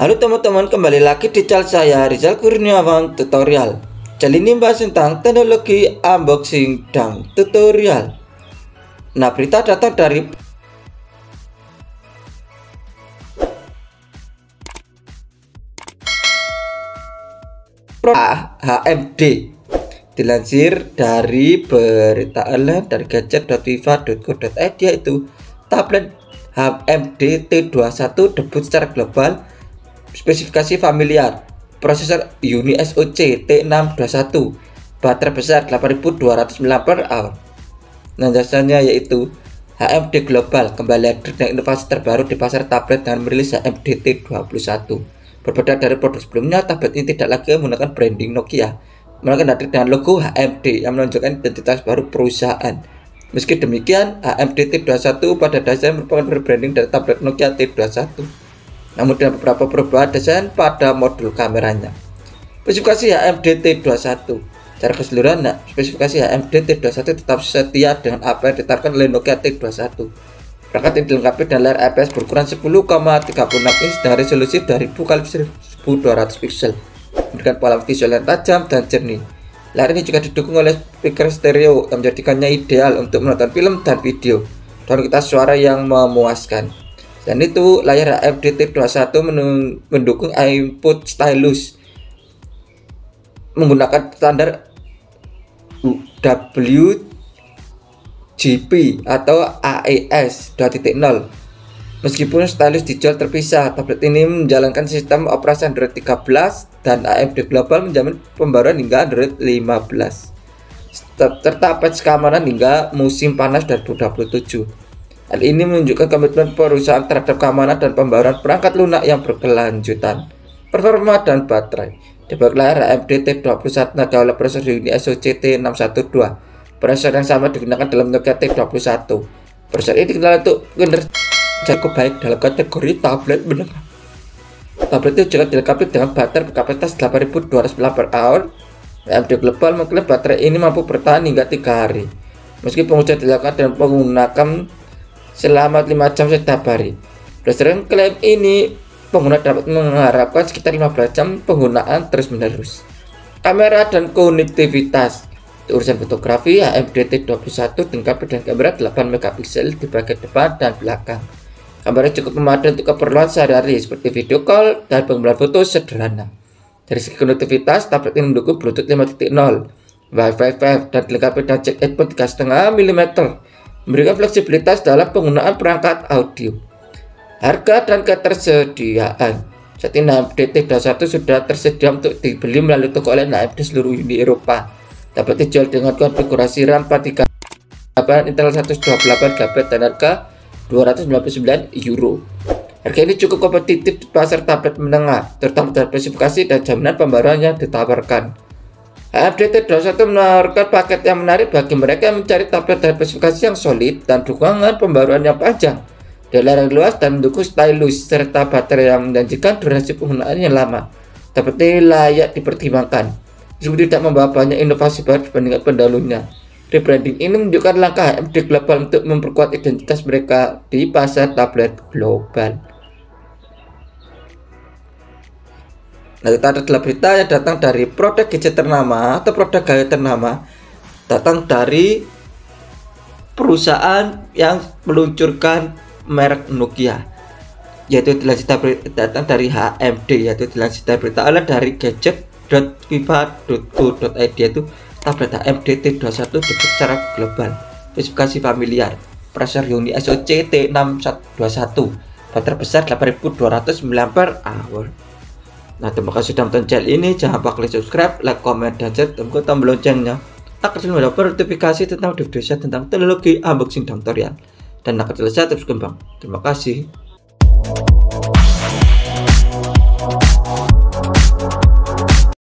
Halo teman-teman, kembali lagi di channel saya Rizal Kurniawan Tutorial. Channel ini bahas tentang teknologi unboxing dan tutorial. Nah, berita datang dari HMD. Dilansir dari berita online dari gadget.fifa.co.id, yaitu tablet HMD T21 debut secara global. Spesifikasi familiar, prosesor Uni SoC T621, baterai besar 8200 mAh. Nah, jasanya yaitu HMD Global kembali hadir dengan inovasi terbaru di pasar tablet dengan merilis HMD T21. Berbeda dari produk sebelumnya, tablet ini tidak lagi menggunakan branding Nokia, melainkan hadir dengan logo HMD yang menunjukkan identitas baru perusahaan. Meski demikian, HMD T21 pada dasarnya merupakan rebranding dari tablet Nokia T21. Namun dengan beberapa perubahan desain pada modul kameranya. Spesifikasi HMD T21. Secara keseluruhan, spesifikasi HMD T21 tetap setia dengan apa yang ditetapkan oleh Nokia T21. Perangkat ini dilengkapi dengan layar IPS berukuran 10,36 inch dengan resolusi 2000x1200 pixel, memberikan pola visual yang tajam dan jernih. Layar ini juga didukung oleh speaker stereo yang menjadikannya ideal untuk menonton film dan video, dan kualitas suara yang memuaskan. Dan itu layar HMD T21 mendukung input stylus menggunakan standar WGP atau AES 2.0. Meskipun stylus dijual terpisah, tablet ini menjalankan sistem operasi Android 13 dan HMD Global menjamin pembaruan hingga Android 15 serta patch keamanan hingga musim panas 2027. Hal ini menunjukkan komitmen perusahaan terhadap keamanan dan pembaruan perangkat lunak yang berkelanjutan. Performa dan baterai. Di bawah layar HMD T21 oleh prosesor Uni SoC T612. Prosesor yang sama digunakan dalam Nokia T21. Prosesor ini dikenal untuk kinerja cukup baik dalam kategori tablet menengah. Tablet itu juga dilengkapi dengan baterai berkapasitas 8200 mAh. HMD Global mengklaim baterai ini mampu bertahan hingga 3 hari. Meski pengujian dilakukan dengan menggunakan selama 5 jam setiap hari. Berdasarkan klaim ini, pengguna dapat mengharapkan sekitar 15 jam penggunaan terus-menerus. Kamera dan konektivitas. Di urusan fotografi, HMD T21 dilengkapi dengan kamera 8 megapiksel di bagian depan dan belakang. Kamera cukup memadai untuk keperluan sehari-hari seperti video call dan pengambilan foto sederhana. Dari segi konektivitas, tablet ini mendukung Bluetooth 5.0, Wi-Fi 5, dan dilengkapi dengan jack headphone 3,5 mm. Memberikan fleksibilitas dalam penggunaan perangkat audio. Harga dan ketersediaan. Saat ini HMD T21 sudah tersedia untuk dibeli melalui toko online HMD seluruh Uni Eropa. Dapat dijual dengan konfigurasi RAM 4 GB, Intel 128 GB dan harga €299. Harga ini cukup kompetitif di pasar tablet menengah, terutama dari spesifikasi dan jaminan pembaruan yang ditawarkan. HMD T21 menawarkan paket yang menarik bagi mereka yang mencari tablet dengan spesifikasi yang solid dan dukungan pembaruan yang panjang, layar yang luas dan mendukung stylus, serta baterai yang menjanjikan durasi penggunaan yang lama. Tablet ini layak dipertimbangkan, meskipun tidak membawa banyak inovasi baru dibandingkan pendahulunya. Rebranding ini menunjukkan langkah HMD Global untuk memperkuat identitas mereka di pasar tablet global. Nah, itu adalah berita yang datang dari produk gadget ternama atau produk gaya ternama, datang dari perusahaan yang meluncurkan merek Nokia, yaitu datang dari HMD, yaitu dilansir dari berita dari gadget.fifa.co.id, yaitu tablet HMD T21 debut secara global. Spesifikasi familiar, prosesor Uni SoC T621, baterai besar 8200 mAh. Nah, terima kasih sudah menonton channel ini. Jangan lupa klik subscribe, like, comment, dan share, dan tekan tombol loncengnya agar selalu mendapat notifikasi tentang video saya tentang teknologi unboxing dan tutorial, dan akan selesai terus kembang. Terima kasih.